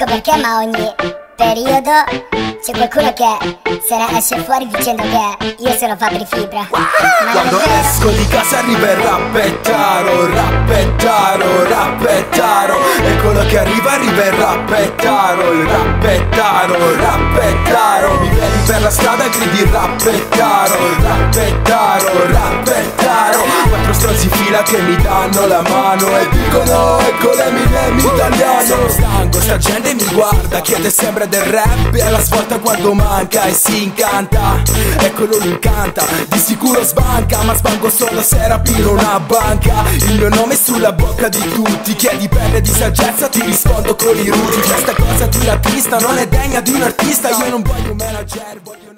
capisco perché, ma ogni periodo c'è qualcuno che se ne esce fuori dicendo che io sono Fabri Fibra. Ma quando esco di casa arriva il rappettaro, rappettaro, rappettaro. E quello che arriva il rappettaro, il rappettaro, rappettaro. Mi vedi per la strada e gridi rappettaro, rappettaro, rappettaro. Quattro stronzi fila che mi danno la mano e dicono ecco l'Eminem italiano. Sono stanco, sta gente mi guarda, chiede sempre del rap e alla svolta quando manca e si incanta. Eccolo lui canta, di sicuro sbanca, ma sbanco solo se rapino una banca. Il mio nome è sulla bocca di tutti, chiedi pelle di saggezza ti rispondo con i ruti. Questa cosa di ratista non è degna di un artista, io non voglio un manager, voglio